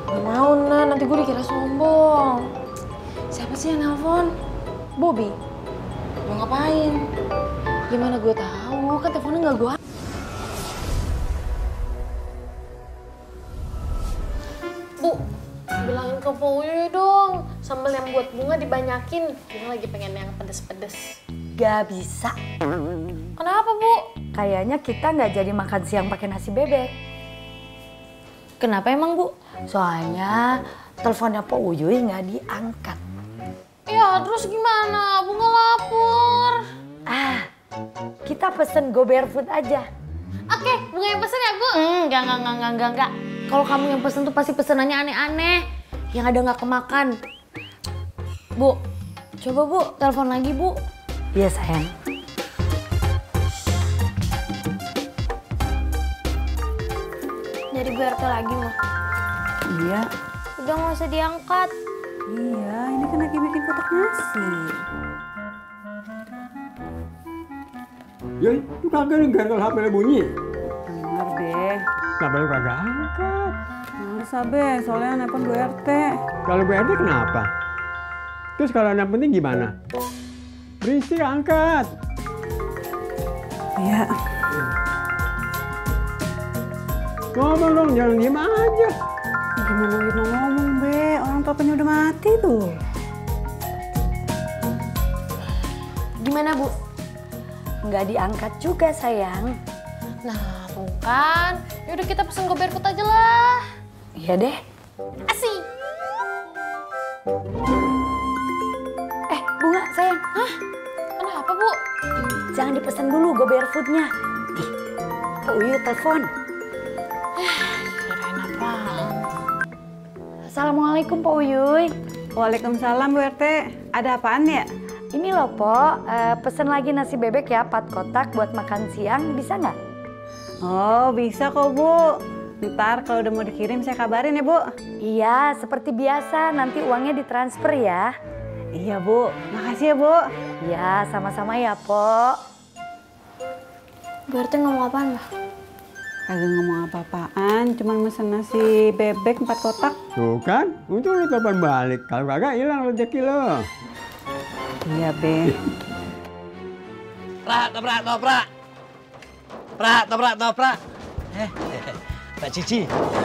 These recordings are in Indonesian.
Gak mau, Nah. Nanti gue dikira sombong. Siapa sih yang nelfon? Bobby? Mau ngapain? Gimana gue tahu? Kan teleponnya nggak gue. Bu, bilangin ke Pak Uyoy dong. Sambal yang buat bunga dibanyakin. Bunga lagi pengen yang pedes-pedes. Gak bisa. Kenapa, Bu? Kayaknya kita nggak jadi makan siang pakai nasi bebek. Kenapa emang, Bu? Soalnya teleponnya Pak Uyoy nggak diangkat. Ya, terus gimana? Bunga lapar. Kita pesen Go Barefoot aja. Oke, Bunga yang pesen ya, Bu? Enggak. Kalau kamu yang pesen tuh pasti pesenannya aneh-aneh. Yang ada nggak kemakan. Bu, coba Bu, telepon lagi, Bu. Iya, sayang. Dari BRT lagi, mah. Iya. Udah nggak usah diangkat. Iya, ini kan lagi bikin kotak nasi. Ya itu kagak dengar kalau HP-nya bunyi. Dengar, Be. Kenapa lu kagak angkat? Males, Be. Soalnya nelpon Bu RT. Kalau BRT kenapa? Terus kalau yang penting gimana? Berisik angkat. Iya. Ngomong dong, jangan diem aja. Gimana gitu ngomong, Be? Orang teleponnya udah mati tuh. Gimana, Bu? Nggak diangkat juga, sayang. Nah, tuh kan. Yaudah kita pesen Go Barefoot aja lah. Iya deh. Asik. Bunga, sayang. Hah? Kenapa, Bu? Jangan dipesan dulu Go Barefootnya. Nih, Pak Uyoy telepon. Kirain apaan? Assalamualaikum, Pak Uyoy. Waalaikumsalam Bu RT. Ada apaan ya? Ini loh, Po. Pesen lagi nasi bebek ya, 4 kotak buat makan siang. Bisa nggak? Oh bisa kok Bu. Ntar kalau udah mau dikirim saya kabarin ya Bu. Iya, seperti biasa. Nanti uangnya ditransfer ya. Iya Bu. Makasih ya Bu. Ya, sama-sama ya, Po. BRT ngomong apaan, Mbak? Kagak ngomong apa-apaan. Cuman mesen nasi bebek 4 kotak. Tuh kan, untung lu telepon balik. Kalau kagak hilang rezeki lo. Iya Be. Toprak. Mbak Cici.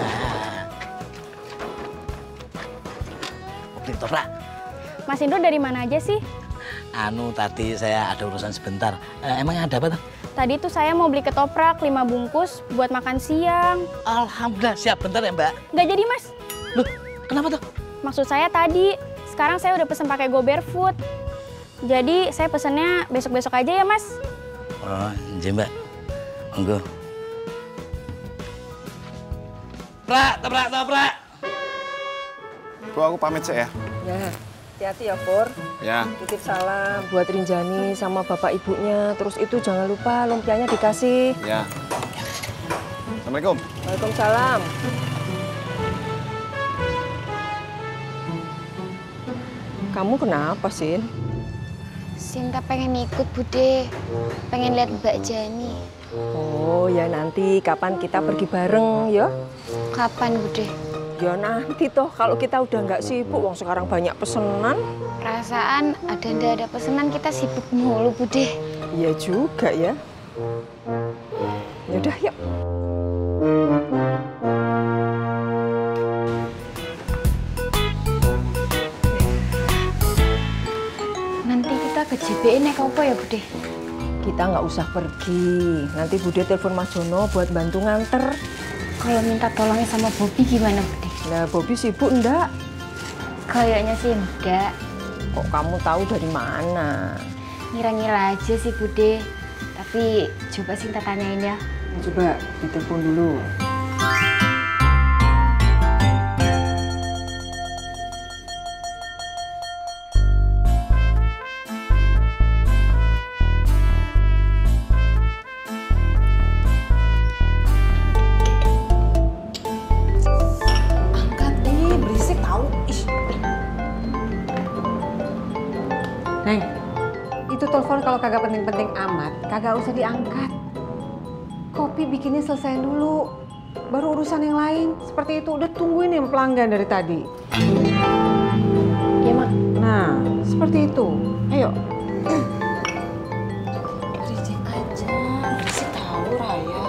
Beli toprak. Mas Indro dari mana aja sih? Tadi saya ada urusan sebentar. Emangnya ada apa tuh? Tadi tuh saya mau beli ketoprak 5 bungkus buat makan siang. Alhamdulillah, siap. Bentar ya, Mbak. Nggak jadi, Mas. Loh, kenapa tuh? Maksud saya tadi. Sekarang saya udah pesen pakai Go Barefoot. Jadi saya pesennya besok-besok aja ya, Mas. Oh, iya, Mbak. Monggo. Toprak. Bu, aku pamit sih ya. Ya, hati-hati ya, Pur. Ya. Titip salam buat Rinjani sama bapak ibunya. Terus itu jangan lupa lumpianya dikasih. Ya. Assalamualaikum. Waalaikumsalam. Kamu kenapa, Sin? Sinta pengen ikut, Bude. Pengen lihat Mbak Jani. Oh, ya nanti kapan kita pergi bareng, ya? Kapan, Bude? Ya nanti toh, kalau kita udah nggak sibuk, wong sekarang banyak pesenan. Perasaan ndak ada pesanan kita sibuk mulu, Bude. Iya juga ya. Yaudah, yuk. Nanti kita ke JBN naik apa ya, Bude? Kita nggak usah pergi. Nanti Bude telepon Mas Jono buat bantu nganter. Kalau minta tolongnya sama Bobby gimana, Bude? Nah, Bobby sibuk enggak? Kayaknya sih enggak. Kok kamu tahu dari mana? Ngira-ngira aja sih, Bude. Tapi coba Sinta tanyain ya. Coba ditelepon dulu. Neng, itu telepon kalau kagak penting-penting amat, kagak usah diangkat. Kopi bikinnya selesai dulu. Baru urusan yang lain. Seperti itu udah tungguin yang pelanggan dari tadi. Iya, Mak. Nah, seperti itu. Ayo. Reject aja. Kasih tahu Raya.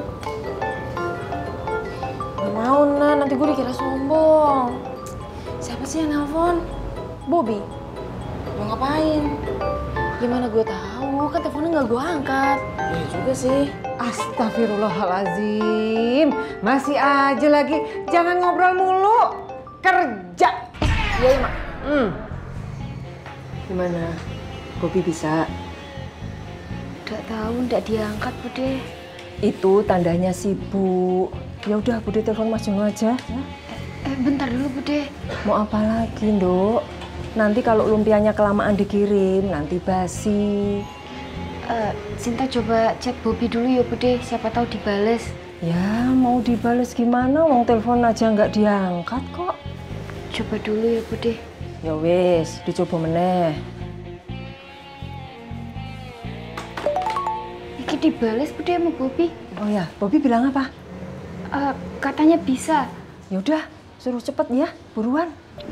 Gak mau, Nah. Nanti gue dikira sombong. Siapa sih yang nelfon? Bobby. Lo ngapain? Gimana gue tahu? Kan teleponnya nggak gue angkat. Ya juga sih. Astagfirullahaladzim. Masih aja lagi. Jangan ngobrol mulu. Kerja. Iya, Mak. Gimana? Bobby bisa? Nggak tahu, nggak diangkat Bude. Itu tandanya sibuk. Ya udah, Bude telepon Mas Jono aja. Bentar dulu Bude. Mau apa lagi, Nduk? Nanti kalau lumpianya kelamaan dikirim, nanti basi. Sinta coba chat Bobby dulu ya Bude, siapa tahu dibales. Ya, mau dibales gimana? Wong telepon aja nggak diangkat kok. Coba dulu ya Bude. Ya wis, dicoba meneh. Iki dibales Bude sama Bobby. Oh ya, Bobby bilang apa? Katanya bisa. Ya udah, suruh cepet ya, buruan.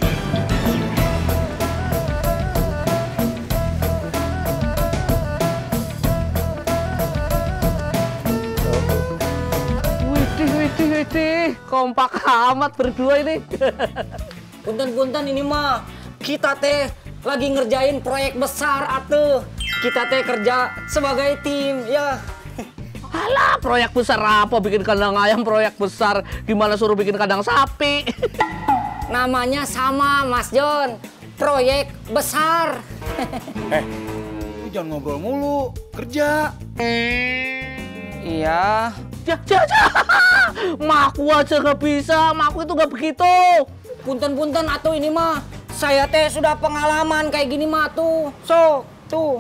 Widih, kompak amat berdua ini. Punten-punten ini mah, kita teh lagi ngerjain proyek besar atuh. Kita teh kerja sebagai tim, ya. Alah, proyek besar apa? Bikin kandang ayam proyek besar. Gimana suruh bikin kandang sapi? Namanya sama, Mas John. Proyek besar. Jangan ngobrol mulu, kerja. Iya. Ya. Maku aja nggak bisa, maku itu nggak begitu. Punten-punten atuh ini mah. Saya teh sudah pengalaman kayak gini mah tuh. So, tuh.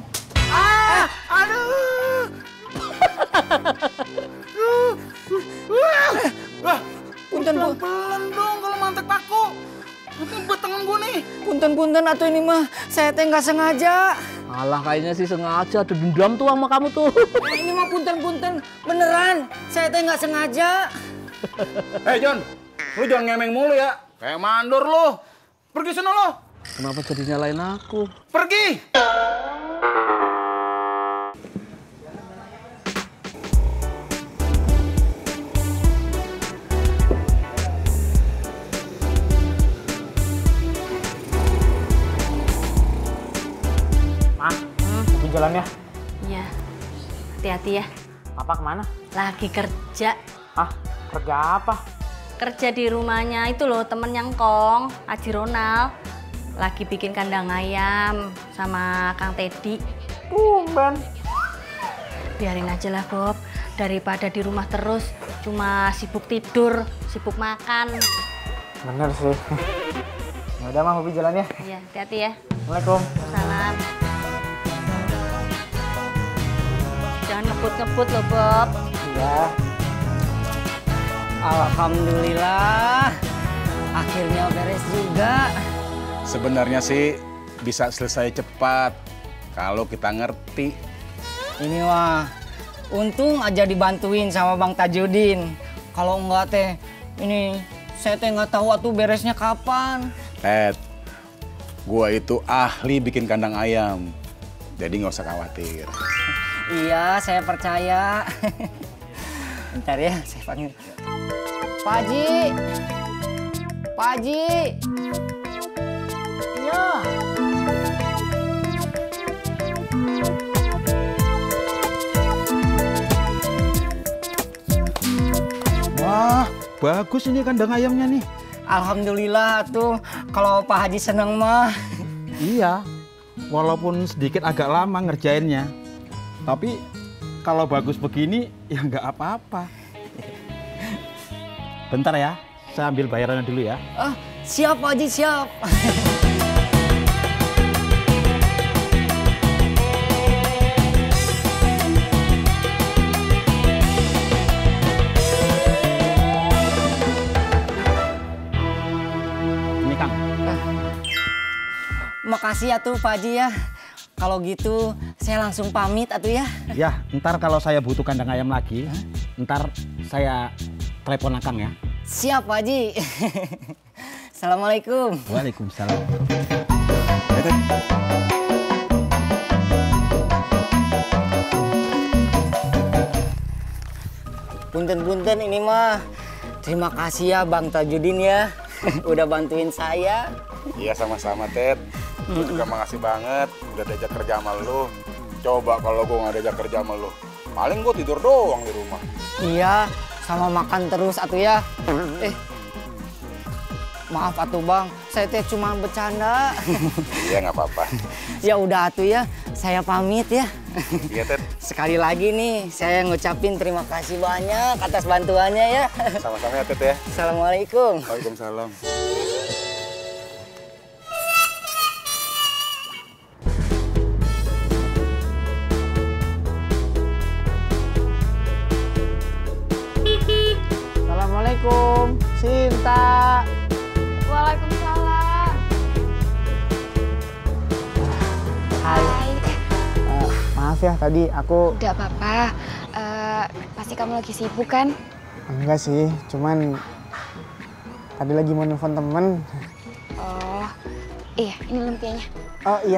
Aduh. Pelan-pelan dong kalau mantek paku. Buat tangan gue nih. Punten-punten atuh ini mah. Saya teh nggak sengaja. Alah, kayaknya sih sengaja. Ada dendam tuh sama kamu tuh. Ini mah punten-punten. Beneran. Saya teh nggak sengaja. John. Lu jangan ngemeng mulu ya. Kayak mandor lu. Pergi sana lu. Kenapa jadi nyalain aku? Pergi. Jalannya? Iya, hati-hati ya. Apa kemana? Lagi kerja. Ah, kerja apa? Kerja di rumahnya itu loh, temen yang Kong, Haji Ronald. Lagi bikin kandang ayam sama Kang Teddy. Tumben. Biarin aja lah Bob, daripada di rumah terus cuma sibuk tidur, sibuk makan. Bener sih. Ya udah mah, Bobi jalan ya. Iya, hati-hati ya. Assalamualaikum. Salam. Jangan ngebut-ngebut loh, Bob. Iya. Alhamdulillah. Akhirnya beres juga. Sebenarnya sih bisa selesai cepat kalau kita ngerti. Ini mah untung aja dibantuin sama Bang Tajudin. Kalau enggak teh, ini saya teh nggak tahu atuh beresnya kapan. Ted, gua itu ahli bikin kandang ayam. Jadi nggak usah khawatir. Iya, saya percaya. Bentar ya, saya panggil. Pak Haji! Pak Haji! Iya. Wah, bagus ini kandang ayamnya nih. Alhamdulillah tuh, kalau Pak Haji seneng mah. Iya, walaupun sedikit agak lama ngerjainnya. Tapi kalau bagus begini ya nggak apa-apa. Bentar ya, saya ambil bayarannya dulu ya. Siap Pak Haji, siap. Ini Kang. Makasih ya tuh Pak Haji ya. Kalau gitu saya langsung pamit atuh ya. Ya, ntar kalau saya butuh kandang ayam lagi, ntar saya telepon Akang ya. Siap, Pak Haji. Assalamualaikum. Waalaikumsalam. Punten-punten ini mah. Terima kasih ya Bang Tajudin ya. Udah bantuin saya. Iya sama-sama Ted. Gue juga makasih banget udah diajak kerja sama lu. Coba kalau gue nggak diajak kerja sama lu, paling gue tidur doang di rumah. Iya, sama makan terus atuh ya. Maaf atuh Bang, saya teh cuma bercanda. Iya nggak apa-apa. Ya udah atuh ya, saya pamit ya. Iya Ted. Sekali lagi nih, saya ngucapin terima kasih banyak atas bantuannya ya. Sama-sama ya Ted ya. Assalamualaikum. Waalaikumsalam. Assalamualaikum, Sinta. Waalaikumsalam. Hai. Maaf ya tadi aku. Udah apa-apa. Pasti kamu lagi sibuk kan? Enggak sih, cuman tadi lagi mau nelfon temen. Oh, iya ini lumpianya. Oh iya.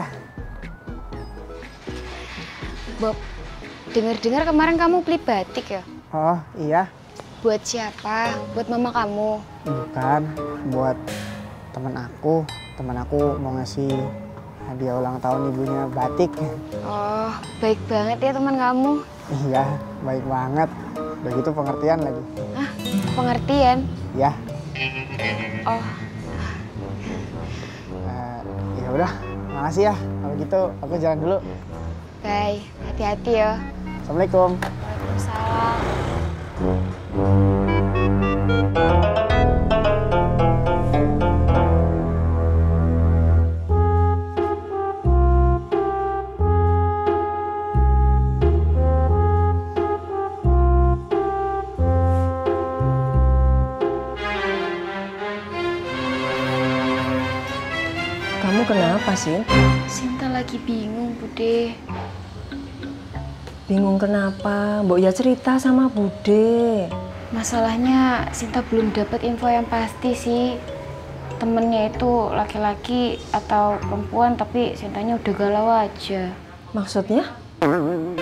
Bob, dengar-dengar kemarin kamu beli batik ya? Oh iya. Buat siapa? Buat mama kamu? Bukan, buat temen aku. Temen aku mau ngasih hadiah ulang tahun ibunya batik. Oh, baik banget ya teman kamu. Iya, baik banget. Udah gitu pengertian lagi. Hah? Pengertian? Ya. Oh. Ya udah, makasih ya. Kalau gitu aku jalan dulu. Bye, hati-hati ya. Assalamualaikum. Waalaikumsalam. Kamu kenapa sih? Sinta lagi bingung, Bude. Bingung kenapa? Mbok ya cerita sama Bude. Masalahnya Sinta belum dapat info yang pasti sih. Temennya itu laki-laki atau perempuan, tapi Sintanya udah galau aja. Maksudnya?